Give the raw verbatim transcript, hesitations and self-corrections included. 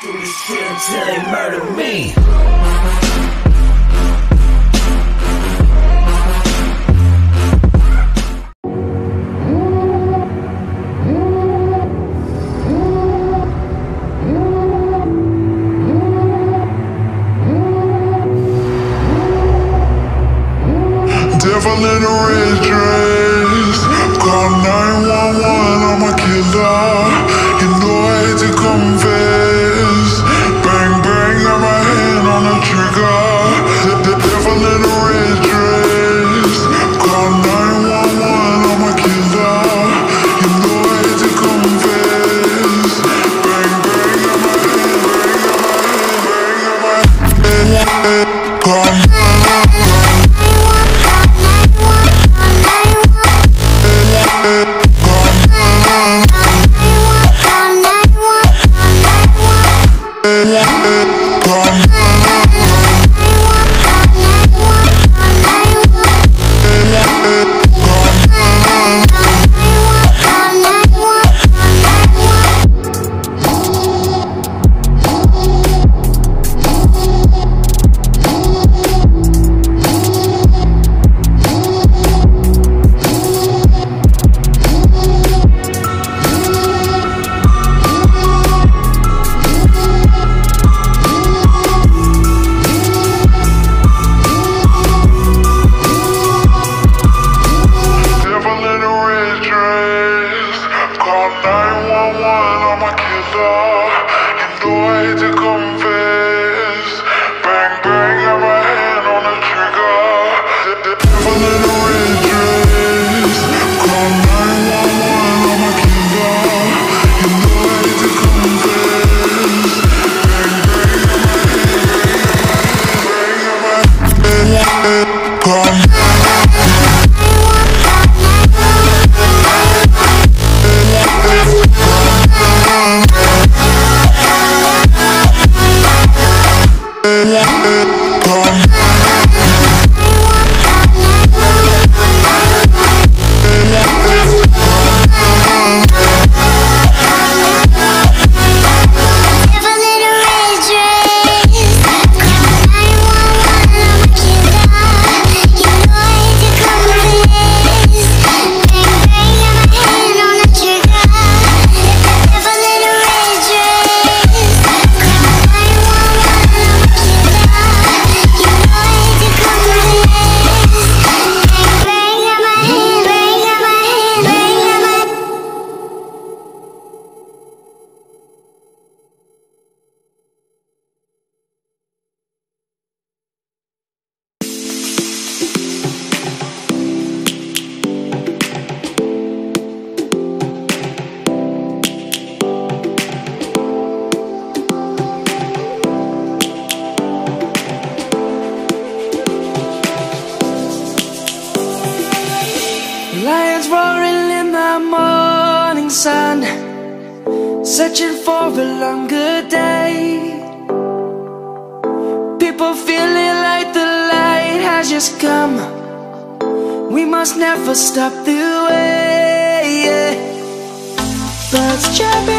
Do this shit until they murder me. Devil in a red dress, call nine one one, I'm a killer. You know I hate to confess. Bang bang, got my hand on the trigger. The, the devil in a red dress, call nine one one, I'm a killer. You know I hate to confess. Bang bang, got my hand, bang, got my hand, bang, got my hand. Call lions roaring in the morning sun, searching for a longer day. People feeling like the light has just come. We must never stop the way. Birds chirping